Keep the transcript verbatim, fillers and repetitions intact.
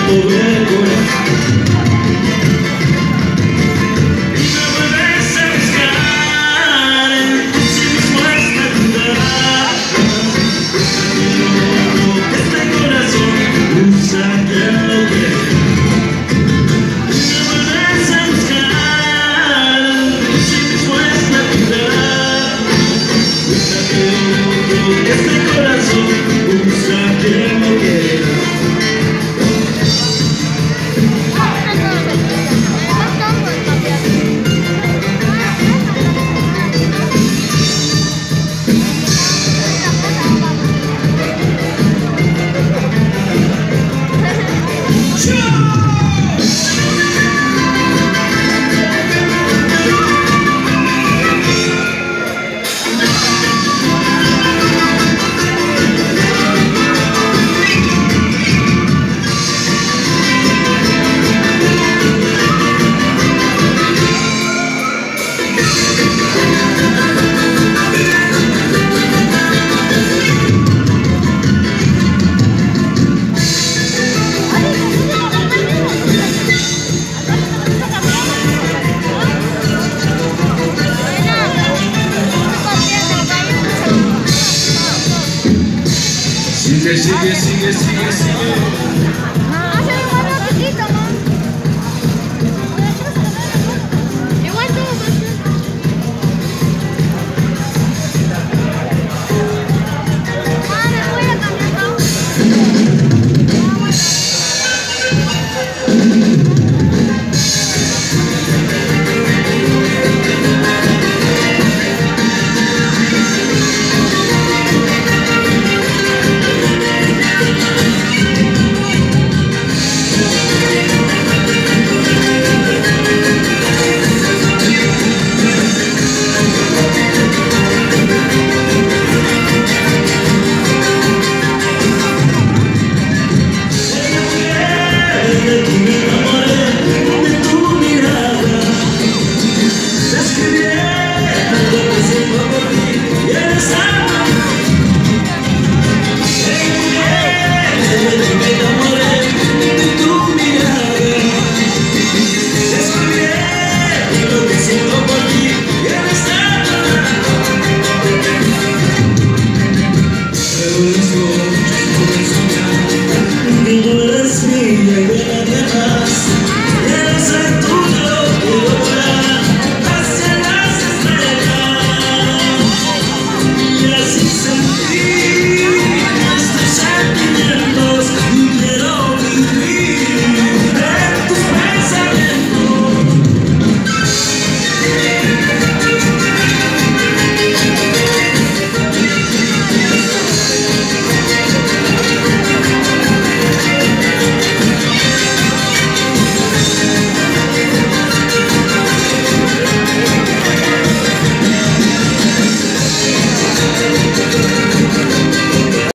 todo el corazón. Y me vuelves a buscar, si dispuesta a dudar. Este corazón usa quien lo quiere. Y me vuelves a buscar, si dispuesta a dudar. Usa quien lo quiere. Este corazón usa quien lo quiere. Sigue, sigue, sigue, sigue, sigue. Hazlo igual rapidito, man. Igual tú, ah, me voy a cambiar, ¿no? Tú eres mía y de nadie más.